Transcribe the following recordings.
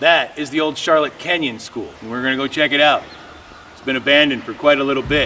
That is the old Charlotte Kenyon School, and we're gonna go check it out. It's been abandoned for quite a little bit.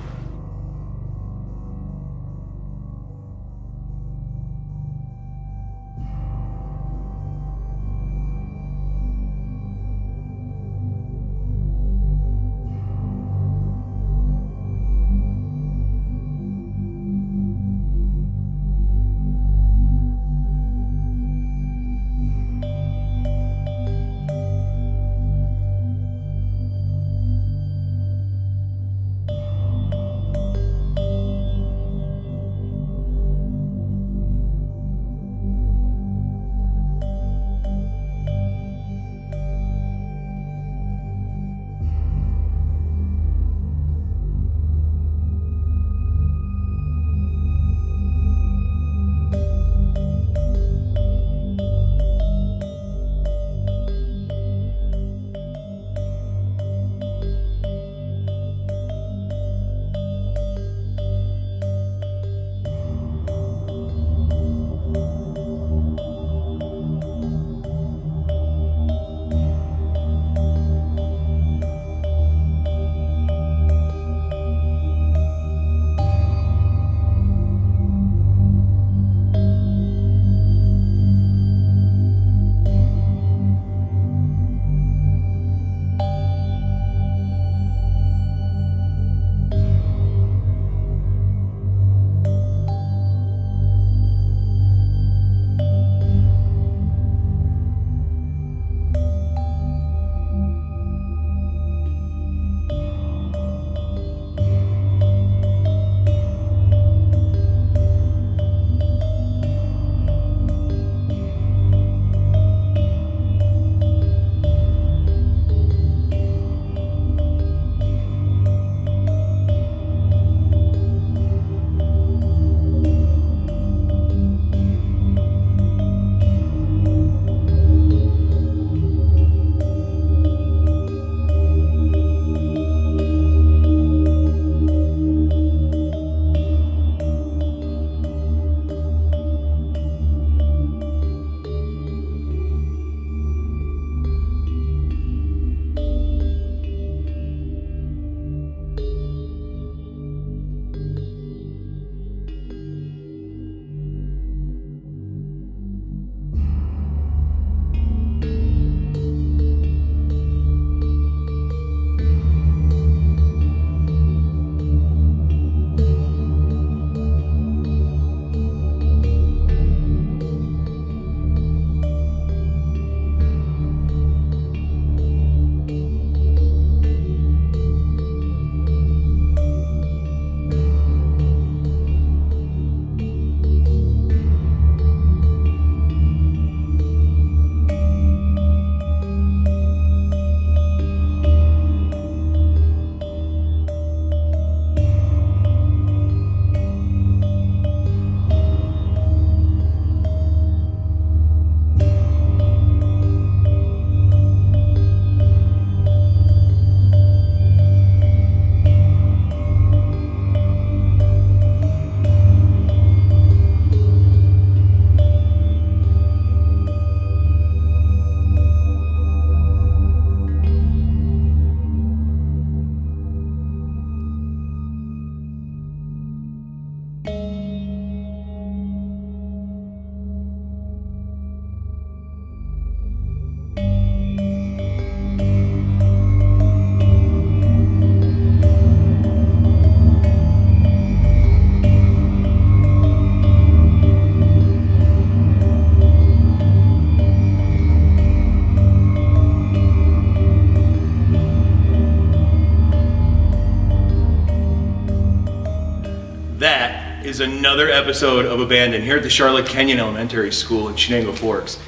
That is another episode of Abandoned here at the Charlotte Kenyon Elementary School in Shenango Forks.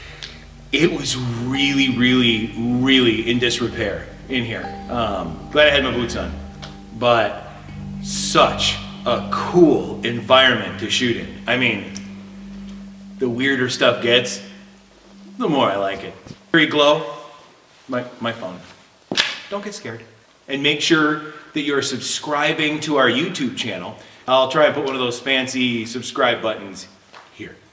It was really in disrepair in here. Glad I had my boots on, but such a cool environment to shoot in. I mean, the weirder stuff gets, the more I like it. Very glow, my phone. Don't get scared. And make sure that you're subscribing to our YouTube channel. I'll try and put one of those fancy subscribe buttons here.